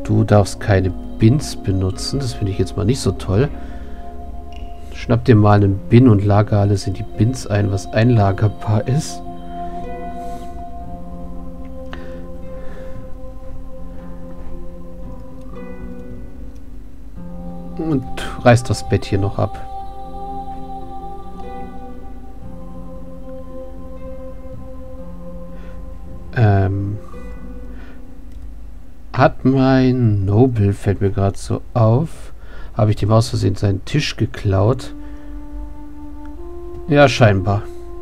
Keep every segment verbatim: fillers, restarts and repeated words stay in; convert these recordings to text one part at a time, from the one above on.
Du darfst keine Bins benutzen. Das finde ich jetzt mal nicht so toll. Schnapp dir mal einen Bin und lager alles in die Bins ein, was einlagerbar ist. Und reiß das Bett hier noch ab. Ähm... Hat mein Noble, fällt mir gerade so auf, habe ich dem aus Versehen seinen Tisch geklaut? Ja, scheinbar.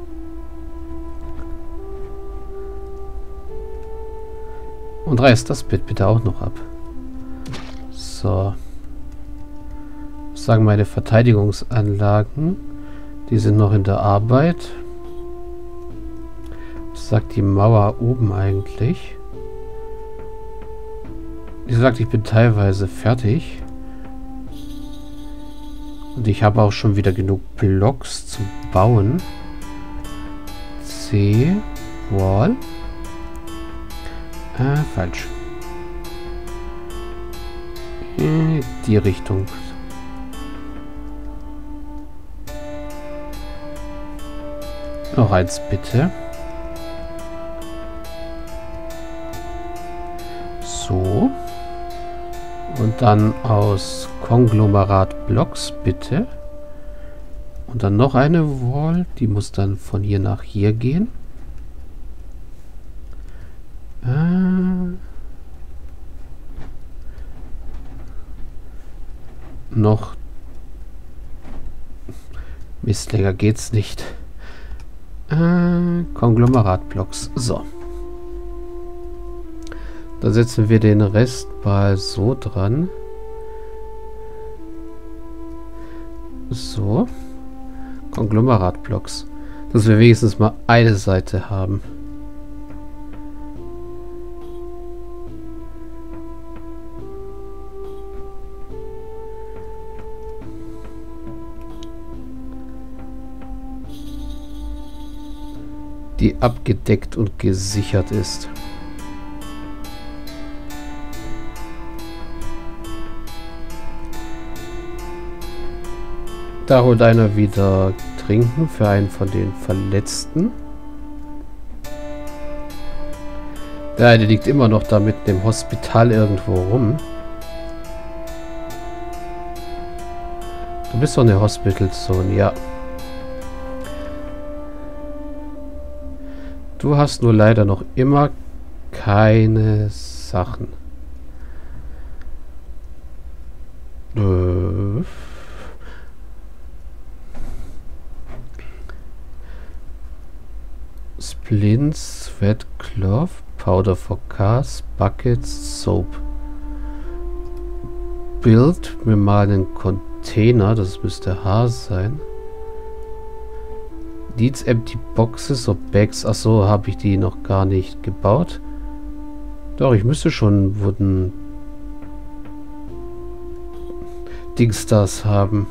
Und reißt das Bett bitte auch noch ab. So. Was sagen meine Verteidigungsanlagen? Die sind noch in der Arbeit. Was sagt die Mauer oben eigentlich? Wie gesagt, ich bin teilweise fertig. Und ich habe auch schon wieder genug Blocks zum Bauen. C. Wall. Äh, falsch. In die Richtung. Noch eins bitte. So. Und dann aus Konglomerat-Blocks, bitte. Und dann noch eine Wall. Die muss dann von hier nach hier gehen. Äh noch. Mist, länger geht's nicht. Äh, Konglomerat-Blocks. So. Dann setzen wir den Rest mal so dran. So. Konglomeratblocks. Dass wir wenigstens mal eine Seite haben. Die abgedeckt und gesichert ist. Da holt einer wieder Trinken für einen von den Verletzten. Der eine liegt immer noch da mitten im Hospital irgendwo rum. Du bist doch eine Hospital Zone, ja. Du hast nur leider noch immer keine Sachen. Äh. Splints, Wet Cloth, Powder for Cars, Buckets, Soap. Build mir mal einen Container, das müsste H sein. Needs empty boxes or bags. Achso, habe ich die noch gar nicht gebaut. Doch, ich müsste schon wurden Dingstars haben.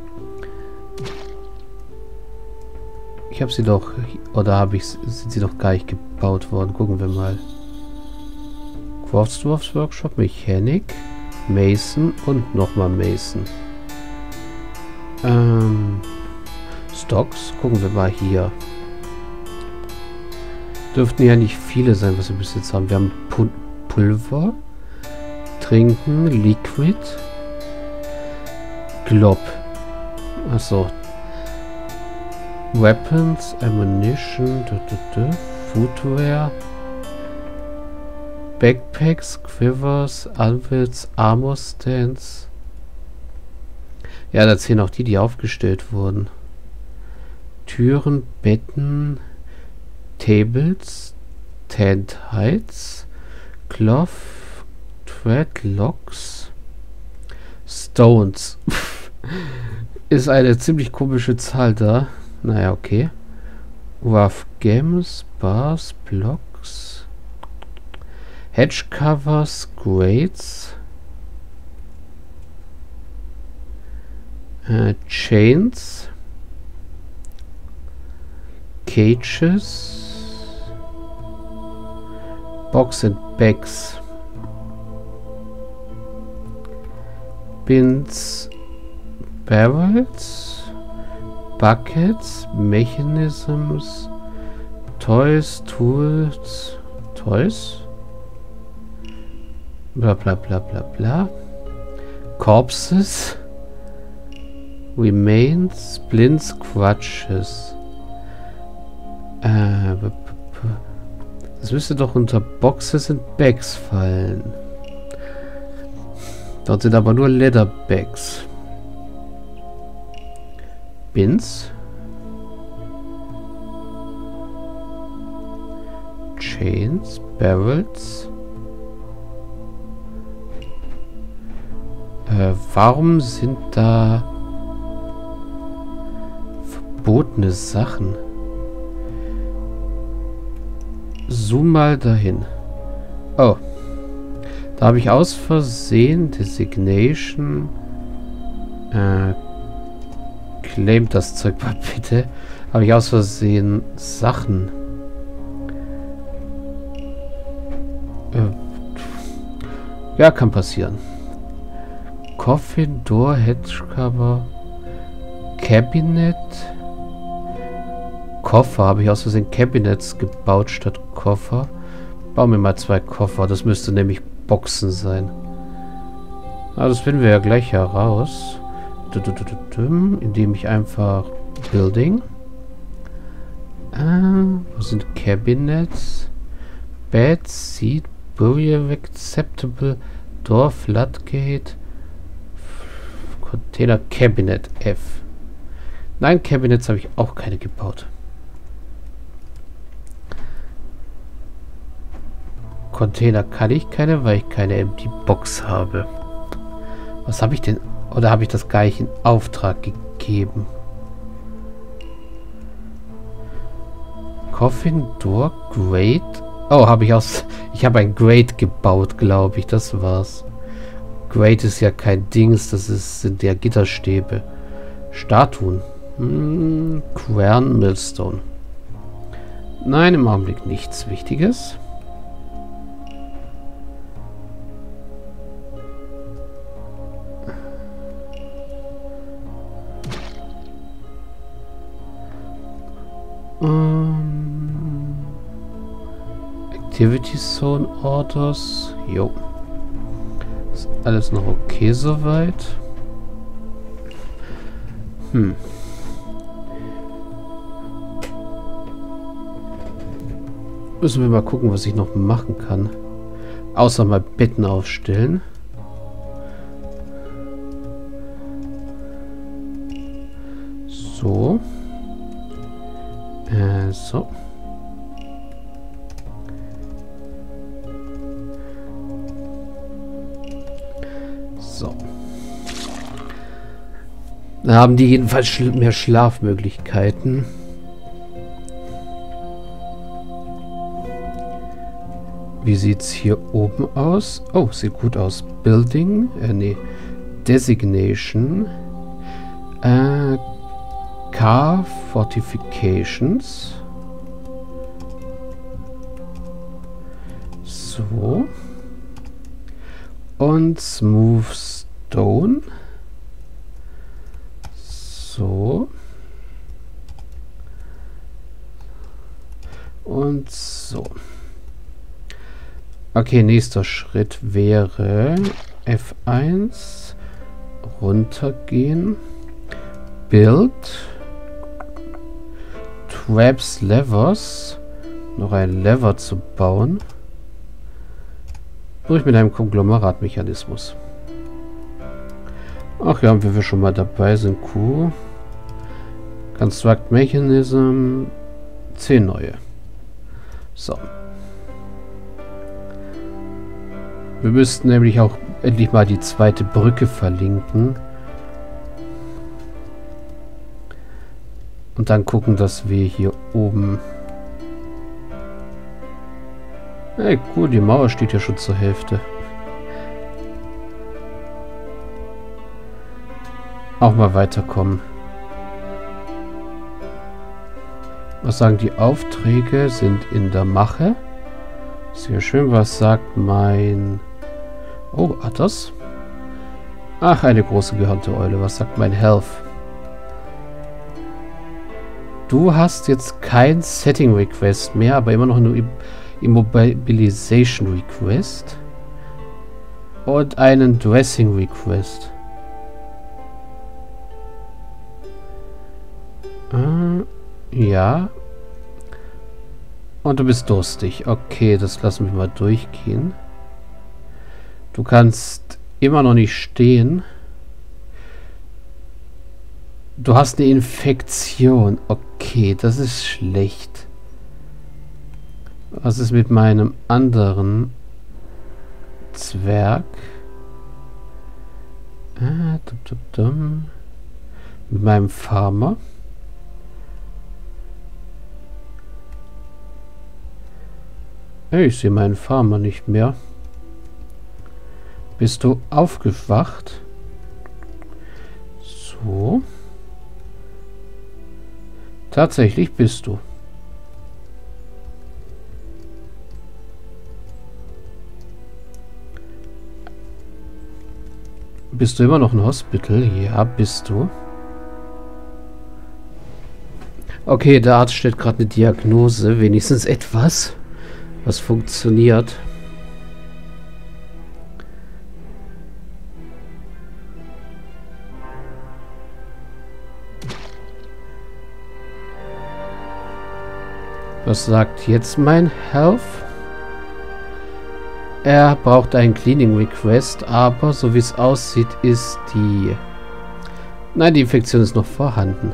Ich habe sie doch, oder habe ich, sind sie noch gar nicht gebaut worden? Gucken wir mal. Quartzdwarfs Workshop, Mechanic, Mason und nochmal Mason. Ähm, Stocks, gucken wir mal hier. Dürften ja nicht viele sein, was wir bis jetzt haben. Wir haben Pul Pulver, Trinken, Liquid, Glob. Achso. Weapons, Ammunition, du, du, du, Footwear, Backpacks, Quivers, Anvils, Armor Stands. Ja, da zählen auch die, die aufgestellt wurden. Türen, Betten, Tables, Tent Heights, Cloth, Thread, Locks, Stones. Ist eine ziemlich komische Zahl da. Naja, okay. Rough Games, Bars, Blocks, Hedge Covers, Grates, äh, Chains, Cages, Box and Bags. Bins, Barrels, Buckets, Mechanisms, Toys, Tools, Toys, bla bla bla bla bla, Corpses, Remains, Splints, Crutches. Äh, das müsste doch unter Boxes and Bags fallen. Dort sind aber nur Leather Bags. Bins. Chains, Barrels. Äh, warum sind da verbotene Sachen? Zoom mal dahin. Oh. Da habe ich aus Versehen Designation. Äh, claimt das Zeug mal bitte. Habe ich aus Versehen Sachen. Äh, ja, kann passieren. Coffin, Door, Hedgecover, Cabinet. Koffer. Habe ich aus Versehen Cabinets gebaut statt Koffer. Bauen wir mal zwei Koffer. Das müsste nämlich Boxen sein. Ah, das finden wir ja gleich heraus. Indem ich einfach Building. Ah, wo sind Cabinets? Bed, Seat, Burial, Acceptable, Door, Floodgate, Container, Cabinet, F. Nein, Cabinets habe ich auch keine gebaut. Container kann ich keine, weil ich keine Empty Box habe. Was habe ich denn? Oder habe ich das gar nicht in Auftrag gegeben? Coffin, Door, Grate. Oh, habe ich aus... Ich habe ein Grate gebaut, glaube ich. Das war's. Grate ist ja kein Dings. Das ist, sind ja Gitterstäbe. Statuen. Hm, Quern, Millstone. Nein, im Augenblick nichts Wichtiges. Um, Activity Zone Orders. Jo. Ist alles noch okay soweit. Hm. Müssen wir mal gucken, was ich noch machen kann. Außer mal Betten aufstellen. So. Äh, so. So. Da haben die jedenfalls schl- mehr Schlafmöglichkeiten. Wie sieht's hier oben aus? Oh, sieht gut aus. Building, äh, nee. Designation. Äh, Car Fortifications. So. Und Smooth Stone. So. Und so. Okay, nächster Schritt wäre F eins. Runtergehen. Build. Traps Levers. Noch ein Lever zu bauen. Durch mit einem Konglomeratmechanismus. Ach ja, wenn wir schon mal dabei sind, Q. Construct Mechanism. zehn neue. So. Wir müssten nämlich auch endlich mal die zweite Brücke verlinken. Und dann gucken, dass wir hier oben... Hey, cool, die Mauer steht ja schon zur Hälfte. Auch mal weiterkommen. Was sagen die Aufträge? Sind in der Mache. Sehr schön. Was sagt mein... Oh, Athos? Ach, eine große gehörnte Eule. Was sagt mein Health? Du hast jetzt kein Setting Request mehr, aber immer noch eine Immobilization Request. Und einen Dressing Request. Äh, ja. Und du bist durstig. Okay, das lassen wir mal durchgehen. Du kannst immer noch nicht stehen. Du hast eine Infektion. Okay, das ist schlecht. Was ist mit meinem anderen Zwerg? Ah, dum, dum, dum. Mit meinem Farmer. Hey, ich sehe meinen Farmer nicht mehr. Bist du aufgewacht? So. Tatsächlich bist du. Bist du immer noch ein Hospital? Ja, bist du. Okay, der Arzt stellt gerade eine Diagnose. Wenigstens etwas, was funktioniert. Was sagt jetzt mein Health? Er braucht einen Cleaning Request, aber so wie es aussieht, ist die... Nein, die Infektion ist noch vorhanden.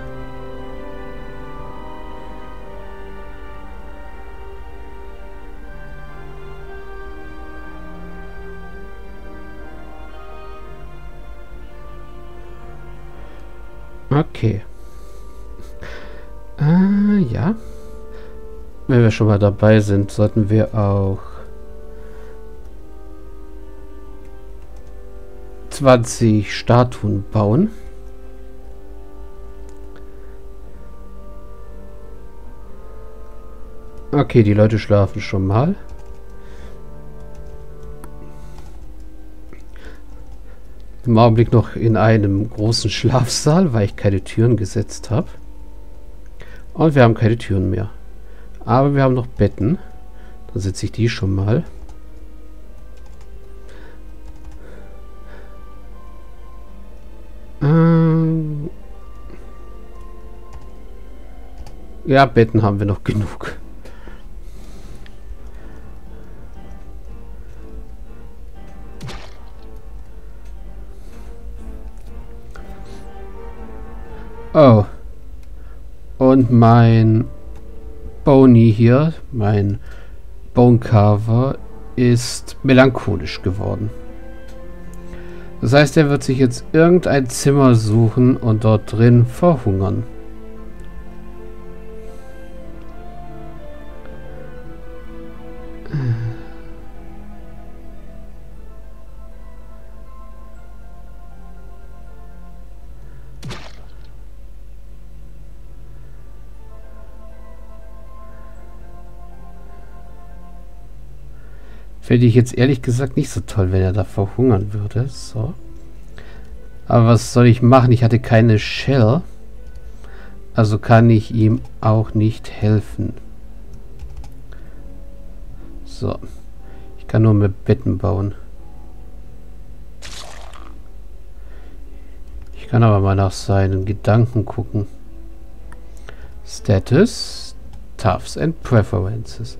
Okay. Äh, ja. Wenn wir schon mal dabei sind, sollten wir auch zwanzig Statuen bauen. Okay, die Leute schlafen schon mal. Im Augenblick noch in einem großen Schlafsaal, weil ich keine Türen gesetzt habe. Und wir haben keine Türen mehr. Aber wir haben noch Betten. Dann setze ich die schon mal. Ähm ja, Betten haben wir noch genug. Oh. Und mein Bony hier, mein Bone Carver, ist melancholisch geworden. Das heißt, er wird sich jetzt irgendein Zimmer suchen und dort drin verhungern. Fände ich jetzt ehrlich gesagt nicht so toll, wenn er da verhungern würde. So. Aber was soll ich machen? Ich hatte keine Shell. Also kann ich ihm auch nicht helfen. So. Ich kann nur mit Betten bauen. Ich kann aber mal nach seinen Gedanken gucken. Status, Toughs and Preferences.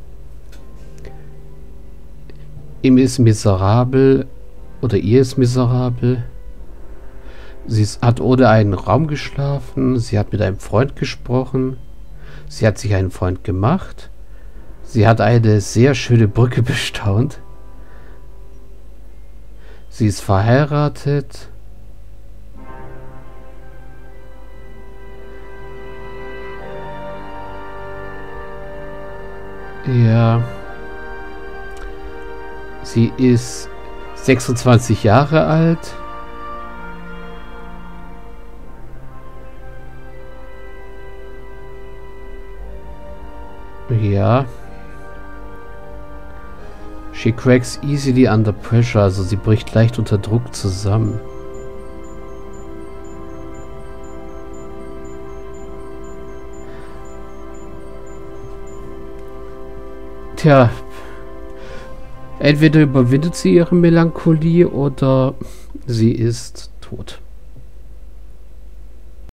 Ihm ist miserabel oder ihr ist miserabel. Sie ist, hat ohne einen Raum geschlafen. Sie hat mit einem Freund gesprochen. Sie hat sich einen Freund gemacht. Sie hat eine sehr schöne Brücke bestaunt. Sie ist verheiratet. Ja. Sie ist sechsundzwanzig Jahre alt. Ja. She cracks easily under pressure. Also sie bricht leicht unter Druck zusammen. Tja, entweder überwindet sie ihre Melancholie oder sie ist tot.